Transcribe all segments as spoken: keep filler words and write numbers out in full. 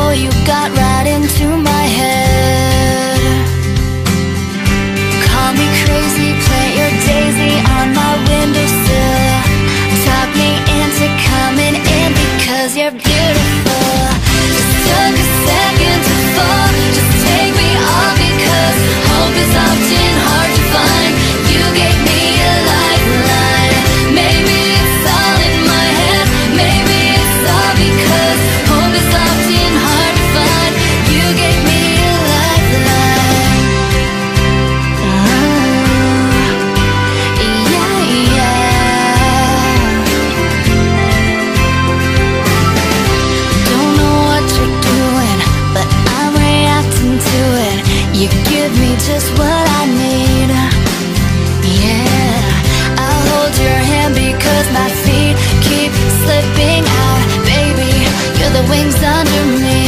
Boy, you got right into my head. Call me crazy, plant your daisy on my windowsill. Talk me into coming in because you're beautiful. Just took a second to fall. Just take me all because hope is often hard to find. You gave me a lifeline. Maybe it's all in my head. Maybe it's all because hope is often hard to find. You gave me a lifeline. Oh, yeah, yeah. Don't know what you're doing, but I'm reacting to it. You give me just what I need. Yeah, I'll hold your hand because my feet keep slipping out. Baby, you're the wings under me.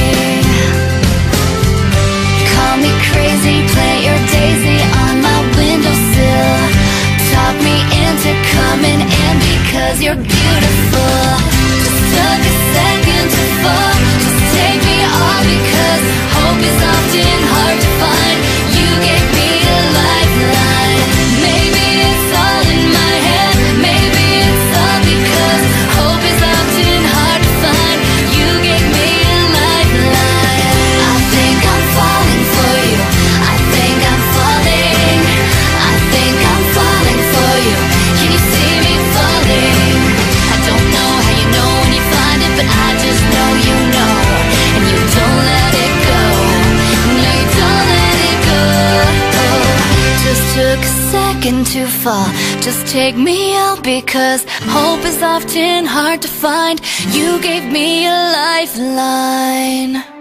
Call me crazy, plant your daisy on my windowsill. Talk me into coming in because you're beautiful. Just took a second to fall. Just take me all because hope is often hard to find. You gave me a lifeline. Maybe it's all in my head. Maybe it's all because hope is often hard to find. You gave me a lifeline. I think I'm falling for you. I think I'm falling. I think I'm falling for you. Can you see me falling? I don't know how you know when you find it, but I just know you know. And you don't let it go. No, you don't let it go. Just took a second to fall. Just take me out because hope is often hard to find. You gave me a lifeline.